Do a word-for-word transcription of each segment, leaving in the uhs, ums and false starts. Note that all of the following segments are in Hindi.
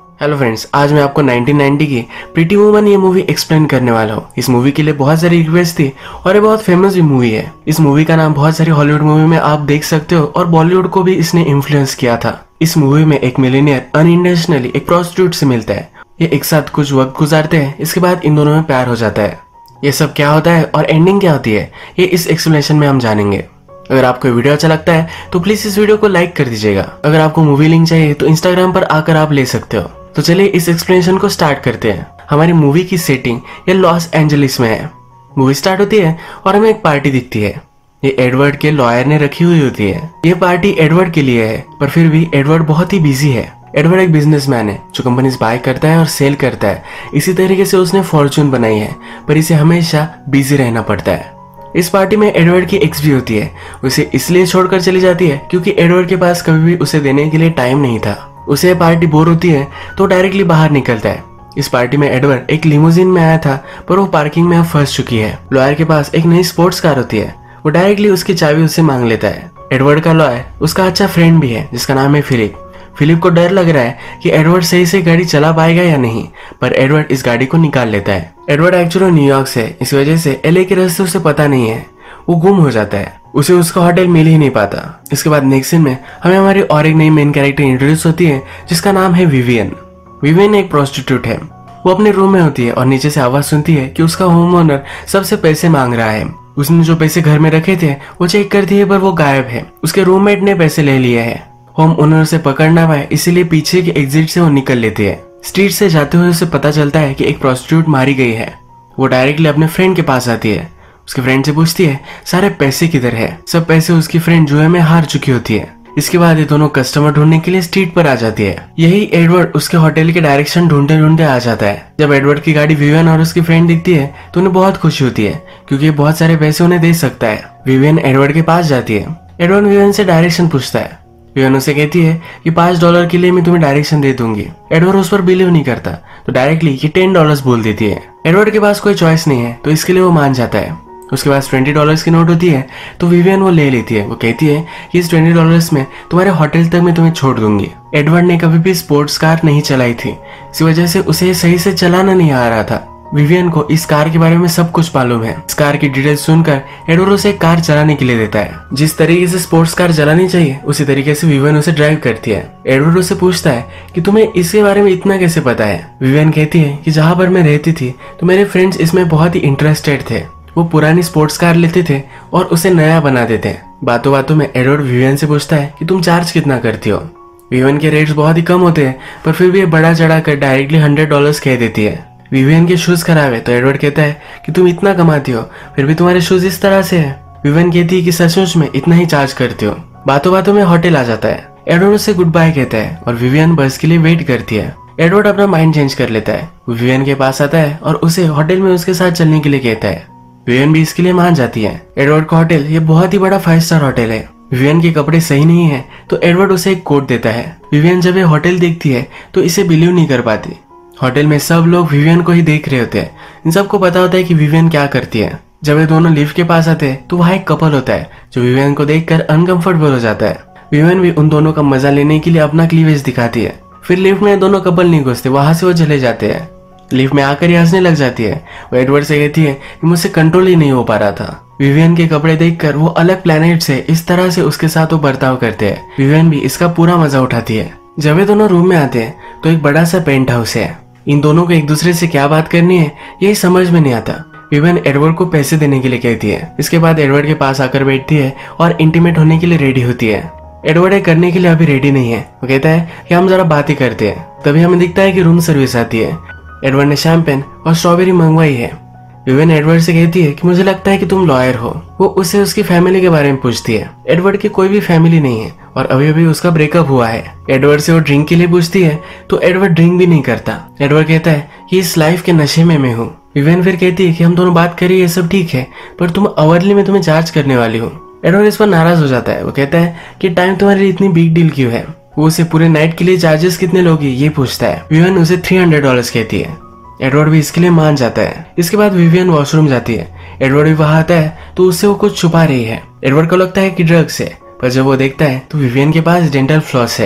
हेलो फ्रेंड्स, आज मैं आपको नाइनटीन नाइंटी की प्रीटी वुमन ये मूवी एक्सप्लेन करने वाला हूँ। इस मूवी के लिए बहुत सारी रिक्वेस्ट थी और ये बहुत फेमस भी मूवी है। इस मूवी का नाम बहुत सारी हॉलीवुड मूवी में आप देख सकते हो और बॉलीवुड को भी इसने इन्फ्लुएंस किया था। इस मूवी में एक मिलियनियर अनइंटेंशनली एक प्रोस्टिट्यूट से मिलता है। ये एक साथ कुछ वक्त गुजारते हैं, इसके बाद इन दोनों में प्यार हो जाता है। ये सब क्या होता है और एंडिंग क्या होती है, ये इस एक्सप्लेनेशन में हम जानेंगे। अगर आपको वीडियो अच्छा लगता है तो प्लीज इस वीडियो को लाइक कर दीजिएगा। अगर आपको मूवी लिंक चाहिए तो इंस्टाग्राम पर आकर आप ले सकते हो। तो चलिए इस एक्सप्लेनेशन को स्टार्ट करते हैं। हमारी मूवी की सेटिंग ये लॉस एंजलिस में है। मूवी स्टार्ट होती है और हमें एक पार्टी दिखती है। ये एडवर्ड के लॉयर ने रखी हुई होती है। ये पार्टी एडवर्ड के लिए है, पर फिर भी एडवर्ड बहुत ही बिजी है। एडवर्ड एक बिजनेसमैन है जो कंपनीज बाय करता है और सेल करता है। इसी तरीके से उसने फॉर्चून बनाई है, पर इसे हमेशा बिजी रहना पड़ता है। इस पार्टी में एडवर्ड की एक्स भी होती है। उसे इसलिए छोड़कर चली जाती है क्योंकि एडवर्ड के पास कभी भी उसे देने के लिए टाइम नहीं था। उसे पार्टी बोर होती है तो डायरेक्टली बाहर निकलता है। इस पार्टी में एडवर्ड एक लिमोजिन में आया था, पर वो पार्किंग में अब फंस चुकी है। लॉयर के पास एक नई स्पोर्ट्स कार होती है। वो डायरेक्टली उसकी चाबी उससे मांग लेता है। एडवर्ड का लॉयर उसका अच्छा फ्रेंड भी है जिसका नाम है फिलिप। फिलिप को डर लग रहा है कि एडवर्ड सही से गाड़ी चला पाएगा या नहीं, पर एडवर्ड इस गाड़ी को निकाल लेता है। एडवर्ड एक्चुअली न्यूयॉर्क से है, इस वजह से एलए के रास्ते उसे पता नहीं है। वो गुम हो जाता है, उसे उसका होटल मिल ही नहीं पाता। इसके बाद नेक्स्ट सीन में हमें हमारी और एक नई मेन कैरेक्टर इंट्रोड्यूस होती है जिसका नाम है विवियन। विवियन एक प्रोस्टिट्यूट है। वो अपने रूम में होती है और नीचे से आवाज सुनती है कि उसका होम ओनर सबसे पैसे मांग रहा है। उसने जो पैसे घर में रखे थे वो चेक करती है, पर वो गायब है। उसके रूममेट ने पैसे ले लिए हैं। होम ओनर से पकड़ ना पाए इसीलिए पीछे के एग्जिट से वो निकल लेती है। स्ट्रीट से जाते हुए उसे पता चलता है कि एक प्रोस्टिट्यूट मारी गई है। वो डायरेक्टली अपने फ्रेंड के पास आती है। उसके फ्रेंड से पूछती है सारे पैसे किधर है। सब पैसे उसकी फ्रेंड जुए में हार चुकी होती है। इसके बाद ये दोनों कस्टमर ढूंढने के लिए स्ट्रीट पर आ जाती है। यही एडवर्ड उसके होटल के डायरेक्शन ढूंढते ढूंढते आ जाता है। जब एडवर्ड की गाड़ी विवियन और उसकी फ्रेंड दिखती है तो उन्हें बहुत खुशी होती है क्योंकि बहुत सारे पैसे उन्हें दे सकता है। विवियन एडवर्ड के पास जाती है। एडवर्ड विवियन से डायरेक्शन पूछता है। विवियन उसे कहती है कि पांच डॉलर के लिए मैं तुम्हें डायरेक्शन दे दूंगी। एडवर्ड उस पर बिलीव नहीं करता तो डायरेक्टली ये टेन डॉलर बोल देती है। एडवर्ड के पास कोई चॉइस नहीं है तो इसके लिए वो मान जाता है। उसके पास ट्वेंटी डॉलर्स की नोट होती है तो विवियन वो ले लेती है। वो कहती है कि इस ट्वेंटी डॉलर्स में तुम्हारे होटल तक मैं तुम्हें छोड़ दूंगी। एडवर्ड ने कभी भी स्पोर्ट्स कार नहीं चलाई थी, इसी वजह से उसे सही से चलाना नहीं आ रहा था। विवियन को इस कार के बारे में सब कुछ मालूम है। इस कार की डिटेल्स सुनकर एडवर्ड उसे कार चलाने के लिए देता है। जिस तरीके से स्पोर्ट्स कार चलानी चाहिए उसी तरीके से विवियन उसे ड्राइव करती है। एडवर्ड उसे पूछता है कि तुम्हें इसके बारे में इतना कैसे पता है। विवियन कहती है कि जहाँ पर मैं रहती थी तो मेरे फ्रेंड्स इसमें बहुत ही इंटरेस्टेड थे। वो पुरानी स्पोर्ट्स कार लेते थे और उसे नया बना देते। बातों बातों में एडवर्ड विवियन से पूछता है कि तुम चार्ज कितना करती हो। विवियन के रेट्स बहुत ही कम होते हैं, पर फिर भी ये बड़ा चढ़ा कर डायरेक्टली हंड्रेड डॉलर्स कह देती है। विवियन के शूज खराब है तो एडवर्ड कहता है कि तुम इतना कमाती हो फिर भी तुम्हारे शूज इस तरह से है। विवियन कहती है कि सचमुच में इतना ही चार्ज करती हो। बातों बातों में होटल आ जाता है। एडवर्ड उसे गुड बाय कहता है और विवियन बस के लिए वेट करती है। एडवर्ड अपना माइंड चेंज कर लेता है। विवियन के पास आता है और उसे होटल में उसके साथ चलने के लिए कहता है। विवियन भी इसके लिए मान जाती है। एडवर्ड का होटल ये बहुत ही बड़ा फाइव स्टार होटल है। विवियन के कपड़े सही नहीं है तो एडवर्ड उसे एक कोट देता है। विवियन जब ये होटल देखती है तो इसे बिलीव नहीं कर पाती। होटल में सब लोग विवियन को ही देख रहे होते हैं। इन सबको पता होता है कि विवियन क्या करती है। जब ये दोनों लिफ्ट के पास आते हैं तो वहाँ एक कपल होता है जो विवियन को देखकर अनकंफर्टेबल हो जाता है। विवियन भी उन दोनों का मजा लेने के लिए अपना क्लीवेज दिखाती है। फिर लिफ्ट में दोनों कपल नहीं घुसते, वहां से वो चले जाते हैं। लिफ्ट में आकर ही हंसने लग जाती है। वो एडवर्ड से कहती है कि मुझसे कंट्रोल ही नहीं हो पा रहा था। विवियन के कपड़े देखकर वो अलग प्लेनेट से इस तरह से उसके साथ वो बर्ताव करते हैं। विवियन भी इसका पूरा मजा उठाती है। जब ये दोनों रूम में आते हैं तो एक बड़ा सा पेंट हाउस है। इन दोनों को एक दूसरे से क्या बात करनी है यही समझ में नहीं आता। विवियन एडवर्ड को पैसे देने के लिए कहती है। इसके बाद एडवर्ड के पास आकर बैठती है और इंटीमेट होने के लिए रेडी होती है। एडवर्ड ये करने के लिए अभी रेडी नहीं है। वो कहता है कि हम जरा बात ही करते हैं। तभी हमें दिखता है कि रूम सर्विस आती है। एडवर्ड ने शैंपेन और स्ट्रॉबेरी मंगवाई है। विवियन एडवर्ड से कहती है कि मुझे लगता है कि तुम लॉयर हो। वो उससे उसकी फैमिली के बारे में पूछती है। एडवर्ड की कोई भी फैमिली नहीं है और अभी अभी उसका ब्रेकअप हुआ है। एडवर्ड से वो ड्रिंक के लिए पूछती है तो एडवर्ड ड्रिंक भी नहीं करता। एडवर्ड कहता है कि इस लाइफ के नशे में मैं हूँ। विवियन फिर कहती है कि हम दोनों बात करें ये सब ठीक है, पर तुम अवरली में तुम्हें चार्ज करने वाली हो। एडवर्ड इस पर नाराज हो जाता है। वो कहता है कि टाइम तुम्हारे लिए इतनी बिग डील क्यों है। वो उसे पूरे नाइट के लिए चार्जेस कितने लोगे ये पूछता है। विवियन उसे थ्री हंड्रेड डॉलर कहती है। एडवर्ड भी इसके लिए मान जाता है। इसके बाद विवियन वॉशरूम जाती है। एडवर्ड भी वहां आता है तो उससे वो कुछ छुपा रही है। एडवर्ड को लगता है कि ड्रग्स है, पर जब वो देखता है तो विवियन के पास डेंटल फ्लॉस है।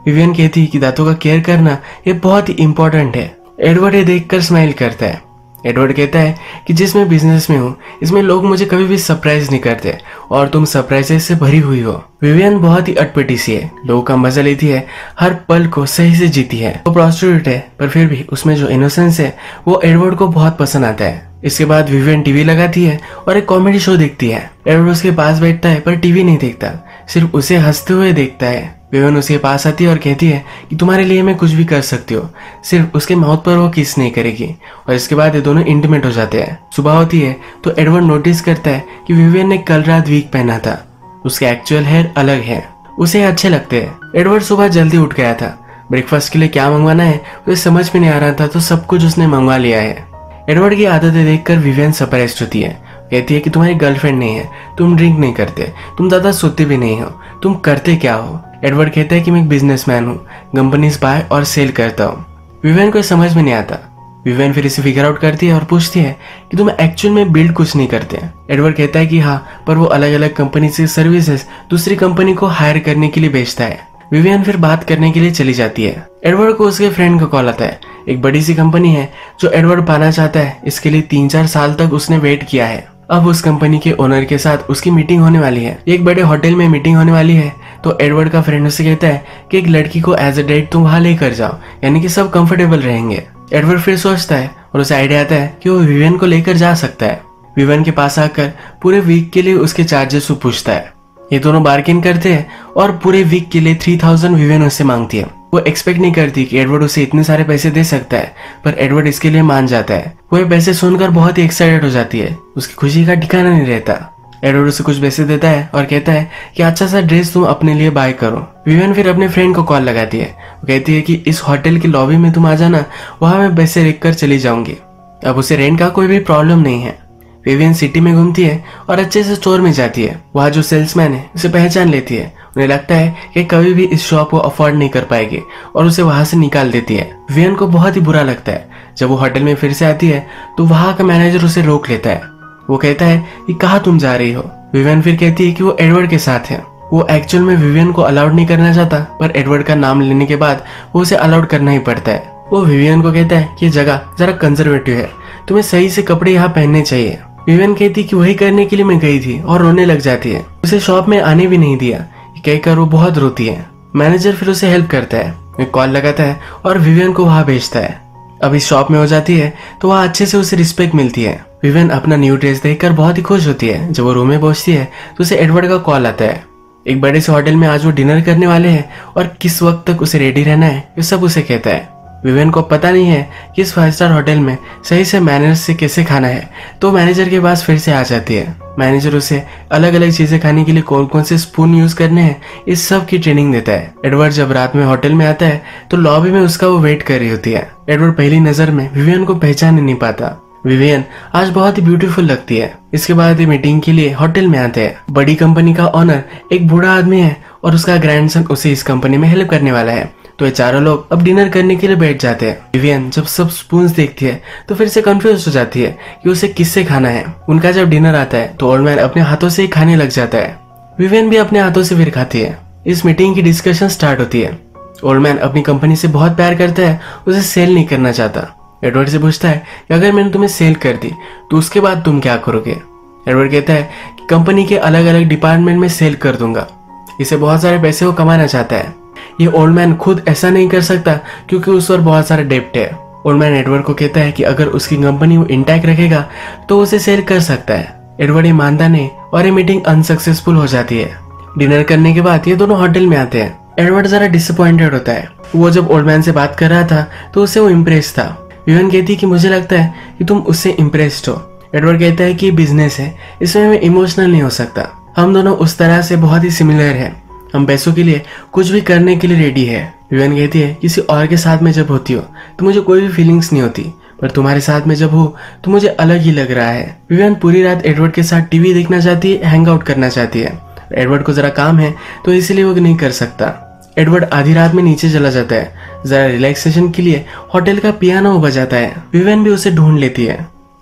विवियन कहती है कि दांतों का केयर करना ये बहुत ही इंपॉर्टेंट है। एडवर्ड ये देखकर स्माइल करता है। एडवर्ड कहता है कि जिसमें बिजनेस में हूँ इसमें लोग मुझे कभी भी सरप्राइज नहीं करते और तुम सरप्राइजेस से भरी हुई हो। विवियन बहुत ही अटपटी सी है, लोगों का मजा लेती है, हर पल को सही से जीती है। वो प्रोस्टिट्यूट है पर फिर भी उसमें जो इनोसेंस है वो एडवर्ड को बहुत पसंद आता है। इसके बाद विवियन टीवी लगाती है और एक कॉमेडी शो देखती है। एडवर्ड उसके पास बैठता है पर टीवी नहीं देखता, सिर्फ उसे हंसते हुए देखता है। विवियन उसके पास आती है और कहती है कि तुम्हारे लिए मैं कुछ भी कर सकती हूँ, सिर्फ उसके माउथ पर वो किस नहीं करेगी। और इसके बाद ये दोनों इंटीमेट हो जाते हैं। सुबह होती है तो एडवर्ड नोटिस करता है कि विवियन ने कल रात वीक पहना था, उसके एक्चुअल हेयर अलग है, उसे अच्छे लगते हैं। एडवर्ड सुबह जल्दी उठ गया था, ब्रेकफास्ट के लिए क्या मंगवाना है उसे समझ में नहीं आ रहा था तो सब कुछ उसने मंगवा लिया है। एडवर्ड की आदतें देखकर विवियन सरप्राइज होती है, कहती है कि तुम्हारी गर्लफ्रेंड नहीं है, तुम ड्रिंक नहीं करते, तुम ज्यादा सोते भी नहीं हो, तुम करते क्या हो। एडवर्ड कहता है कि मैं एक बिजनेसमैन हूँ, कंपनीज बाय और सेल करता हूँ। विवियन को समझ में नहीं आता। विवियन फिर इसे फिगर आउट करती है और पूछती है कि तुम एक्चुअल में बिल्ड कुछ नहीं करते। एडवर्ड कहता है कि हाँ, पर वो अलग अलग कंपनी से सर्विसेज दूसरी कंपनी को हायर करने के लिए बेचता है। विवियन फिर बात करने के लिए चली जाती है। एडवर्ड को उसके फ्रेंड का कॉल आता है। एक बड़ी सी कंपनी है जो एडवर्ड पाना चाहता है, इसके लिए तीन चार साल तक उसने वेट किया है। अब उस कंपनी के ओनर के साथ उसकी मीटिंग होने वाली है। एक बड़े होटल में मीटिंग होने वाली है तो एडवर्ड का फ्रेंड उसे कहता है कि एक लड़की को एज अ डेट तुम वहां लेकर जाओ, यानी कि सब कंफर्टेबल रहेंगे। एडवर्ड फिर सोचता है और उसे आइडिया आता है कि वो विवियन को लेकर जा सकता है। विवियन के पास आकर पूरे वीक के लिए उसके चार्जेस को पूछता है। ये दोनों बार्गेन करते हैं और पूरे वीक के लिए थ्री थाउजेंड विवियन उससे मांगती है। वो एक्सपेक्ट नहीं करती कि एडवर्ड उसे इतने सारे पैसे दे सकता है, पर एडवर्ड इसके लिए मान जाता है। वो ये पैसे सुनकर बहुत ही एक्साइटेड हो जाती है, उसकी खुशी का ठिकाना नहीं रहता। एडवर्ड उसे कुछ पैसे देता है और कहता है कि अच्छा सा ड्रेस तुम अपने लिए बाय करो। विवियन फिर अपने फ्रेंड को कॉल लगाती है। वो कहती है कि इस होटल की लॉबी में तुम आ जाना, वहां मैं पैसे रख कर चली जाऊंगी। अब उसे रेंट का कोई भी प्रॉब्लम नहीं है। विवियन सिटी में घूमती है और अच्छे से स्टोर में जाती है। वहाँ जो सेल्समैन है उसे पहचान लेती है। उन्हें लगता है कि कभी भी इस शॉप को अफोर्ड नहीं कर पाएगी और उसे वहां से निकाल देती है। विवियन को बहुत ही बुरा लगता है। जब वो होटल में फिर से आती है तो वहां का मैनेजर उसे रोक लेता है। वो कहता है कि कहाँ तुम जा रही हो। विवियन फिर कहती है कि वो एडवर्ड के साथ है। वो एक्चुअल में विवियन को अलाउड नहीं करना चाहता, पर एडवर्ड का नाम लेने के बाद वो उसे अलाउड करना ही पड़ता है। वो विवियन को कहता है कि ये जगह जरा कंजर्वेटिव है, तुम्हें सही से कपड़े यहाँ पहनने चाहिए। विवियन कहती कि वही करने के लिए मैं गई थी और रोने लग जाती है। उसे शॉप में आने भी नहीं दिया, कहकर वो बहुत रोती है। मैनेजर फिर उसे हेल्प करता है, एक कॉल लगाता है और विवियन को वहां भेजता है। अब इस शॉप में हो जाती है तो वहाँ अच्छे से उसे रिस्पेक्ट मिलती है। विवियन अपना न्यू ड्रेस देखकर बहुत ही खुश होती है। जब वो रूम में पहुंचती है तो उसे एडवर्ड का कॉल आता है। एक बड़े से होटल में आज वो डिनर करने वाले हैं और किस वक्त तक उसे रेडी रहना है ये सब उसे कहता है। विवियन को पता नहीं है कि इस फाइव स्टार होटल में सही से मैनर्स से कैसे खाना है, तो मैनेजर के पास फिर से आ जाती है। मैनेजर उसे अलग अलग चीजें खाने के लिए कौन कौन से स्पून यूज करने हैं इस सब की ट्रेनिंग देता है। एडवर्ड जब रात में होटल में आता है तो लॉबी में उसका वो वेट कर रही होती है। एडवर्ड पहली नजर में विवियन को पहचान ही नहीं पाता। विवियन आज बहुत ही ब्यूटीफुल लगती है। इसके बाद ये मीटिंग के लिए होटल में आते हैं। बड़ी कंपनी का ओनर एक बूढ़ा आदमी है और उसका ग्रैंडसन उसे इस कंपनी में हेल्प करने वाला है। तो ये चारों लोग अब डिनर करने के लिए बैठ जाते हैं। विवियन जब सब स्पून्स देखती है तो फिर से कंफ्यूज हो जाती है कि उसे किससे खाना है। उनका जब डिनर आता है तो ओल्ड मैन अपने हाथों से ही खाने लग जाता है। विवियन भी अपने हाथों से फिर खाती है। इस मीटिंग की डिस्कशन स्टार्ट होती है। ओल्ड मैन अपनी कंपनी से बहुत प्यार करता है, उसे सेल नहीं करना चाहता। एडवर्ड से पूछता है कि अगर मैंने तुम्हें सेल कर दी तो उसके बाद तुम क्या करोगे। एडवर्ड कहता है कि कंपनी के अलग अलग डिपार्टमेंट में सेल कर दूंगा। इसे बहुत सारे पैसे वो कमाना चाहता है। ये ओल्ड मैन खुद ऐसा नहीं कर सकता क्योंकि उस पर बहुत सारा डेब्ट है। ओल्ड मैन एडवर्ड को कहता है कि अगर उसकी कंपनी वो इंटैक्ट रखेगा तो उसे सेल कर सकता है। एडवर्ड ये मानता नहीं और ये मीटिंग अनसक्सेसफुल हो जाती है। डिनर करने के बाद ये दोनों होटल में आते हैं। एडवर्ड जरा डिसअपॉइंटेड होता है। वो जब ओल्ड मैन से बात कर रहा था तो उससे वो इम्प्रेस था। विवियन कहती है कि मुझे लगता है कि तुम उससे इम्प्रेस्ड हो। एडवर्ड कहता है कि बिजनेस है, इसमें मैं इमोशनल नहीं हो सकता। हम दोनों उस तरह से बहुत ही सिमिलर हैं। हम पैसों के लिए कुछ भी करने के लिए रेडी है। विवियन कहती है किसी और के साथ में जब होती हो तो मुझे कोई भी फीलिंग्स नहीं होती, पर तुम्हारे साथ में जब हो तो मुझे अलग ही लग रहा है। विवियन पूरी रात एडवर्ड के साथ टीवी देखना चाहती है, हैंग आउट करना चाहती है। एडवर्ड को जरा काम है तो इसलिए वो नहीं कर सकता। एडवर्ड आधी रात में नीचे चला जाता है। जरा रिलैक्सेशन के लिए होटल का पियानो बजाता है। विवियन भी उसे ढूंढ लेती है।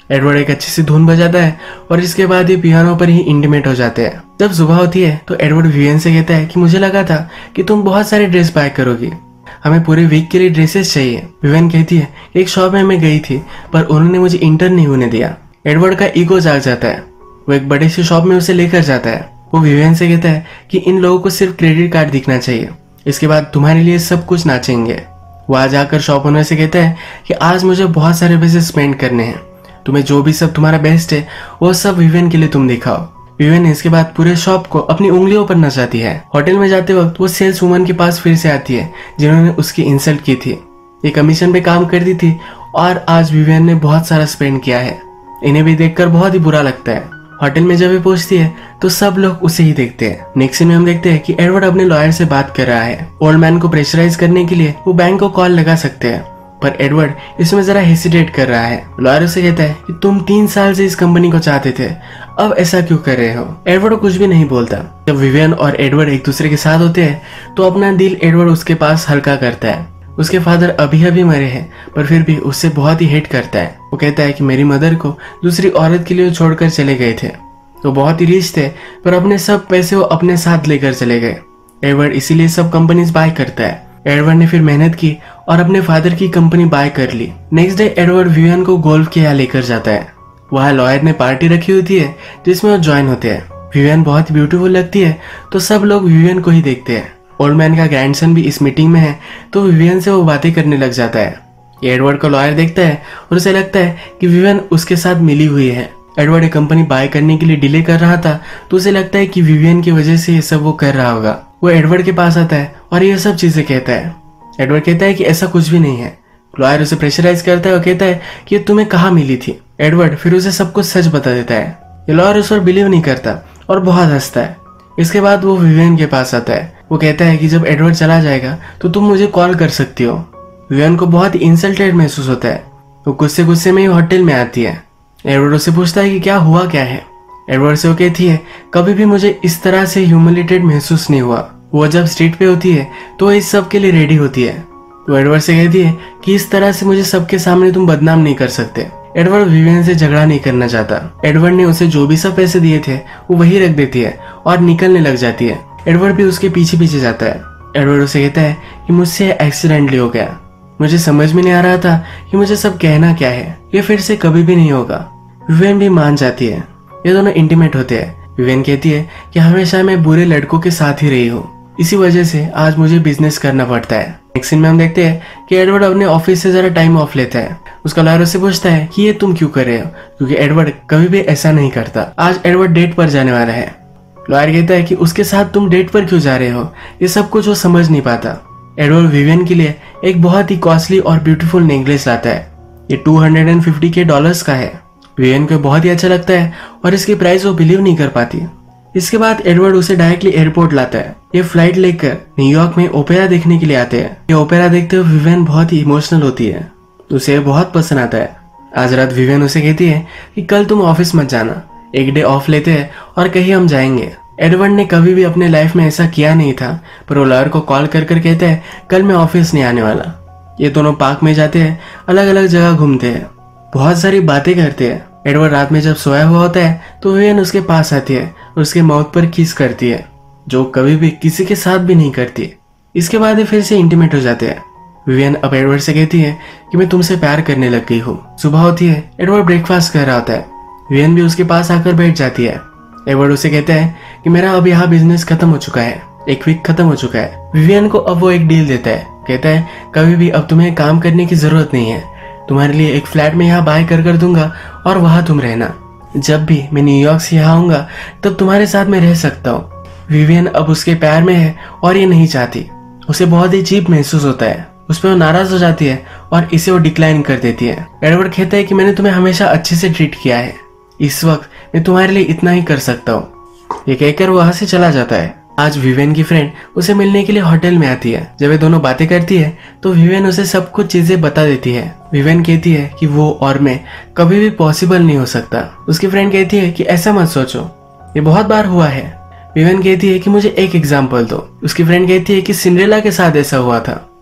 एडवर्ड एक अच्छी सी धुन बजाता है और इसके बाद ये पियानो पर ही इंटीमेट हो जाते हैं। जब सुबह होती है तो एडवर्ड विवियन से कहता है कि मुझे लगा था कि तुम बहुत सारे ड्रेस बाय करोगी, हमें पूरे वीक के लिए ड्रेसेस चाहिए। विवियन कहती है एक शॉप में मैं गई थी पर उन्होंने मुझे इंटर्न नहीं होने दिया। एडवर्ड का ईगो जाग जाता है, वो एक बड़े से शॉप में उसे लेकर जाता है। वो विवियन से कहता है कि इन लोगों को सिर्फ क्रेडिट कार्ड दिखना चाहिए, इसके बाद तुम्हारे लिए सब कुछ नाचेंगे। वहां जाकर शॉप ओनर से कहता है कि आज मुझे बहुत सारे पैसे स्पेंड करने हैं, तुम्हें जो भी सब तुम्हारा बेस्ट है वो सब विवियन के लिए तुम दिखाओ। विवियन इसके बाद पूरे शॉप को अपनी उंगलियों पर नचाती है। होटल में जाते वक्त वो सेल्स वुमन के पास फिर से आती है जिन्होंने उसकी इंसल्ट की थी। ये कमीशन पे काम करती थी और आज विवियन ने बहुत सारा स्पेंड किया है। इन्हें भी देखकर बहुत ही बुरा लगता है। होटल में जब ये पहुंचती है तो सब लोग उसे ही देखते हैं। नेक्स्ट सीन में हम देखते हैं कि एडवर्ड अपने लॉयर से बात कर रहा है। ओल्ड मैन को प्रेशराइज करने के लिए वो बैंक को कॉल लगा सकते हैं, पर एडवर्ड इसमें जरा हेसिटेट कर रहा है। लॉयर उसे कहता है कि तुम तीन साल से इस कंपनी को चाहते थे, अब ऐसा क्यों कर रहे हो। एडवर्ड कुछ भी नहीं बोलता। जब विवियन और एडवर्ड एक दूसरे के साथ होते हैं तो अपना दिल एडवर्ड उसके पास हल्का करता है। उसके फादर अभी अभी मरे हैं पर फिर भी उससे बहुत ही हेट करता है। वो कहता है कि मेरी मदर को दूसरी औरत के लिए छोड़कर चले गए थे, तो बहुत ही रिच थे पर अपने सब पैसे वो अपने साथ लेकर चले गए। एडवर्ड इसीलिए सब कंपनीज बाय करता है। एडवर्ड ने फिर मेहनत की और अपने फादर की कंपनी बाय कर ली। नेक्स्ट डे एडवर्ड विवियन को गोल्फ के यहाँ लेकर जाता है। वहाँ लॉयर ने पार्टी रखी होती है जिसमें वो ज्वाइन होते हैं। विवियन बहुत ब्यूटीफुल लगती है तो सब लोग विवियन को ही देखते हैं। ओल्ड मैन का ग्रैंडसन भी इस मीटिंग में है तो विवियन से वो बातें करने लग जाता है। ये एडवर्ड को लॉयर देखता है और उसे लगता है कि विवियन उसके साथ मिली हुई है। एडवर्ड एक कंपनी बाय करने के लिए डिले कर रहा था तो उसे लगता है कि विवियन की वजह से ये सब वो कर रहा होगा। वो एडवर्ड के पास आता है और ये सब चीजें कहता है। एडवर्ड कहता है कि ऐसा कुछ भी नहीं है। लॉयर उसे प्रेशराइज करता है और कहता है कि ये तुम्हें कहाँ मिली थी। एडवर्ड फिर उसे सब कुछ सच बता देता है। ये लॉयर उस पर बिलीव नहीं करता और बहुत हंसता है। इसके बाद वो विवियन के पास आता है। वो कहता है कि जब एडवर्ड चला जाएगा तो तुम मुझे कॉल कर सकती हो। विवियन को बहुत ही इंसल्टेड महसूस होता है। वो गुस्से गुस्से में ही होटल में आती है। एडवर्ड उससे पूछता है कि क्या हुआ क्या है। एडवर्ड से वो कहती है कभी भी मुझे इस तरह से ह्यूमिलेटेड महसूस नहीं हुआ। वो जब स्ट्रीट पे होती है तो इस सब के लिए रेडी होती है। वो एडवर्ड से कहती है कि इस तरह से मुझे सबके सामने तुम बदनाम नहीं कर सकते। एडवर्ड विवियन से झगड़ा नहीं करना चाहता। एडवर्ड ने उसे जो भी सब पैसे दिए थे वो वही रख देती है और निकलने लग जाती है। एडवर्ड भी उसके पीछे पीछे जाता है। एडवर्ड उसे कहता है कि मुझसे एक्सीडेंटली हो गया, मुझे समझ में नहीं आ रहा था कि मुझे सब कहना क्या है, ये फिर से कभी भी नहीं होगा। विवियन भी मान जाती है। ये दोनों इंटीमेट होते हैं। विवियन कहती है कि हमेशा मैं बुरे लड़कों के साथ ही रही हूँ, इसी वजह से आज मुझे बिजनेस करना पड़ता है। नेक्स्ट सीन में हम देखते हैं कि एडवर्ड अपने ऑफिस से जरा टाइम ऑफ लेता है। उसका लॉयर उससे पूछता है कि ये तुम क्यों कर रहे हो, क्योंकि एडवर्ड कभी भी ऐसा नहीं करता। आज एडवर्ड डेट पर जाने वाला है। लॉयर कहता है कि उसके साथ तुम डेट पर क्यों जा रहे हो, ये सब कुछ वो समझ नहीं पाता। एडवर्ड विवियन के लिए एक बहुत ही कॉस्टली और ब्यूटीफुल नेकलेस लाता है। ये दो सौ पचास के डॉलर्स का है। विवियन को बहुत ही अच्छा लगता है और इसकी प्राइस वो बिलीव नहीं कर पाती। इसके बाद एडवर्ड उसे डायरेक्टली एयरपोर्ट लाता है। ये फ्लाइट लेकर न्यूयॉर्क में ओपेरा देखने के लिए आते हैं। ये ओपेरा देखते हुए विवियन बहुत ही इमोशनल होती है, उसे बहुत पसंद आता है। आज रात विवियन उसे कहती है कि कल तुम ऑफिस मत जाना, एक डे ऑफ लेते हैं और कहीं हम जाएंगे। एडवर्ड ने कभी भी अपने लाइफ में ऐसा किया नहीं था, पर वो लॉयर को कॉल कर कर कहता है कल मैं ऑफिस नहीं आने वाला। ये दोनों पार्क में जाते हैं, अलग अलग जगह घूमते हैं, बहुत सारी बातें करते हैं। एडवर्ड रात में जब सोया हुआ होता है तो विवियन उसके पास आती है और उसके माउथ पर किस करती है, जो कभी भी किसी के साथ भी नहीं करती। इसके बाद फिर से इंटीमेट हो जाते हैं। विवियन अब एडवर्ड से कहती है कि मैं तुमसे प्यार करने लग गई हूँ। सुबह होती है, एडवर्ड ब्रेकफास्ट कर रहा होता है। विवियन भी उसके पास आकर बैठ जाती है। एडवर्ड उसे कहता है कि मेरा अब यहाँ बिजनेस खत्म हो चुका है, एक वीक खत्म हो चुका है। विवियन को अब वो एक डील देता है। कहता है कभी भी अब तुम्हें काम करने की जरूरत नहीं है, तुम्हारे लिए एक फ्लैट में यहाँ बाय कर कर दूंगा और वहां तुम रहना। जब भी मैं न्यूयॉर्क से यहाँ आऊंगा तब तुम्हारे साथ मैं रह सकता हूँ। विवियन अब उसके प्यार में है और ये नहीं चाहती। उसे बहुत ही चीप महसूस होता है। उस पर वो नाराज हो जाती है और इसे वो डिक्लाइन कर देती है। एडवर्ड कहता है कि मैंने तुम्हें हमेशा अच्छे से ट्रीट किया है, इस वक्त मैं तुम्हारे लिए इतना ही कर सकता हूँ। ये कहकर वो वहां से चला जाता है। आज विवियन की फ्रेंड उसे मिलने के लिए होटल में आती है। जब ये दोनों बातें करती है तो विवियन उसे सब कुछ चीजें बता देती है। विवियन कहती है कि वो और मैं कभी भी पॉसिबल नहीं हो सकता। उसकी फ्रेंड कहती है कि ऐसा मत सोचो, ये बहुत बार हुआ है। विवियन कहती है कि मुझे एक एग्जाम्पल दो। उसकी फ्रेंड कहती है कि सिंड्रेला के साथ ऐसा हुआ था।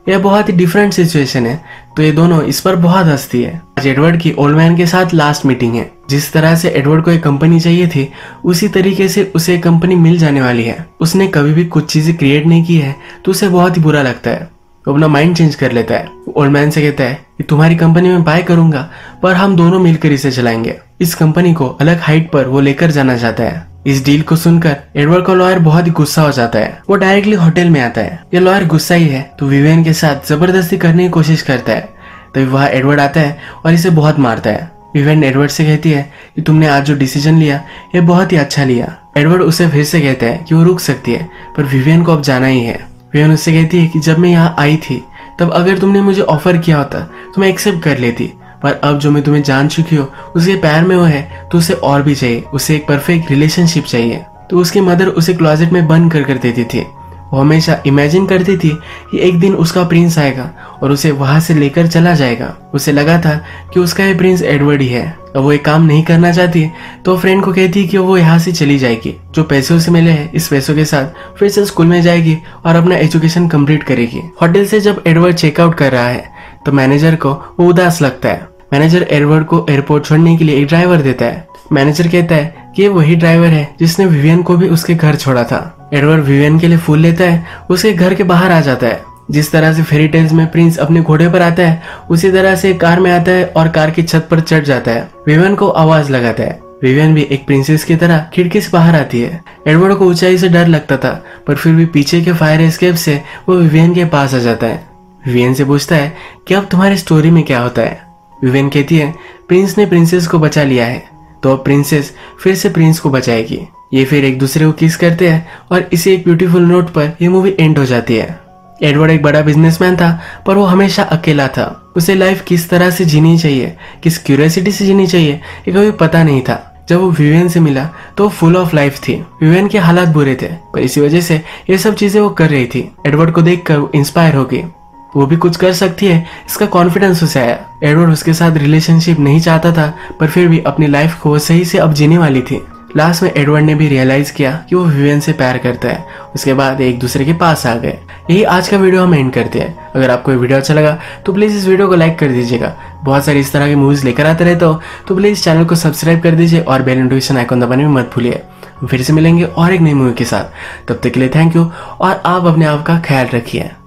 यह बहुत ही डिफरेंट सिचुएशन है, तो ये दोनों इस पर बहुत हंसती है। आज एडवर्ड की ओल्ड मैन के साथ लास्ट मीटिंग है। जिस तरह से एडवर्ड को एक कंपनी चाहिए थी, उसी तरीके से उसे एक कंपनी मिल जाने वाली है। उसने कभी भी कुछ चीजें क्रिएट नहीं की है, तो उसे बहुत ही बुरा लगता है। वो अपना माइंड चेंज कर लेता है। ओल्ड मैन से कहता है कि तुम्हारी कंपनी में बाय करूंगा, पर हम दोनों मिलकर इसे चलाएंगे। इस कंपनी को अलग हाइट पर वो लेकर जाना चाहता है। इस डील को सुनकर एडवर्ड का लॉयर बहुत ही गुस्सा हो जाता है। वो डायरेक्टली होटल में आता है। ये लॉयर गुस्सा ही है, तो विवियन के साथ जबरदस्ती करने की कोशिश करता है। तभी वहाँ एडवर्ड आता है और इसे बहुत मारता है। विवियन एडवर्ड से कहती है कि तुमने आज जो डिसीजन लिया ये बहुत ही अच्छा लिया। एडवर्ड उसे फिर से कहता है कि वो रुक सकती है, पर विवियन को अब जाना ही है। विवियन उससे कहती है कि जब मैं यहाँ आई थी तब अगर तुमने मुझे ऑफर किया होता तो मैं एक्सेप्ट कर लेती, पर अब जो मैं तुम्हें जान चुकी हूँ उसके प्यार में वो है, तो उसे और भी चाहिए। उसे एक परफेक्ट रिलेशनशिप चाहिए। तो उसकी मदर उसे क्लोजेट में बंद कर कर देती थी। वो हमेशा इमेजिन करती थी कि एक दिन उसका प्रिंस आएगा और उसे वहां से लेकर चला जाएगा। उसे लगा था कि उसका ये प्रिंस एडवर्ड ही है। अब वो एक काम नहीं करना चाहती, तो फ्रेंड को कहती है कि वो यहाँ से चली जाएगी। जो पैसे उसे मिले हैं, इस पैसों के साथ फिर से स्कूल में जाएगी और अपना एजुकेशन कंप्लीट करेगी। होटल से जब एडवर्ड चेकआउट कर रहा है, तो मैनेजर को वो उदास लगता है। मैनेजर एडवर्ड को एयरपोर्ट छोड़ने के लिए एक ड्राइवर देता है। मैनेजर कहता है कि ये वही ड्राइवर है जिसने विवियन को भी उसके घर छोड़ा था। एडवर्ड विवियन के लिए फूल लेता है, उसके घर के बाहर आ जाता है। जिस तरह से फेरी टेल्स में प्रिंस अपने घोड़े पर आता है, उसी तरह से कार में आता है और कार की छत पर चढ़ जाता है। विवियन को आवाज लगाता है। विवियन भी एक प्रिंसेस की तरह खिड़की से बाहर आती है। एडवर्ड को ऊंचाई से डर लगता था, पर फिर भी पीछे के फायर एस्केप से वो विवियन के पास आ जाता है। विवियन से पूछता है कि अब तुम्हारी स्टोरी में क्या होता है। विवियन कहती है प्रिंस ने प्रिंसेस को बचा लिया है, तो अब प्रिंसेस फिर से प्रिंस को बचाएगी। ये फिर एक दूसरे को किस करते हैं और इसी एक ब्यूटीफुल नोट पर ये मूवी एंड हो जाती है। एडवर्ड एक बड़ा बिजनेसमैन था, पर वो हमेशा अकेला था। उसे लाइफ किस तरह से जीनी चाहिए, किस क्यूरियोसिटी से जीनी चाहिए, ये कभी पता नहीं था। जब वो विवियन से मिला तो वो फुल ऑफ लाइफ थी। विवियन के हालात बुरे थे, पर इसी वजह से ये सब चीजें वो कर रही थी। एडवर्ड को देखकर वो इंस्पायर हो गई। वो भी कुछ कर सकती है, इसका कॉन्फिडेंस उसे आया। एडवर्ड उसके साथ रिलेशनशिप नहीं चाहता था, पर फिर भी अपनी लाइफ को वो सही से अब जीने वाली थी। लास्ट में एडवर्ड ने भी रियलाइज किया कि वो विवियन से प्यार करता है। उसके बाद एक दूसरे के पास आ गए। यही आज का वीडियो हम एंड करते हैं। अगर आपको ये वीडियो अच्छा लगा तो प्लीज इस वीडियो को लाइक कर दीजिएगा। बहुत सारी इस तरह की मूवीज लेकर आते रहते हो, तो प्लीज चैनल को सब्सक्राइब कर दीजिए और बेल नोटिफिकेशन आइकन दबाने में मत भूलिए। फिर से मिलेंगे और एक नई मूवी के साथ। तब तक के लिए थैंक यू और आप अपने आप का ख्याल रखिए।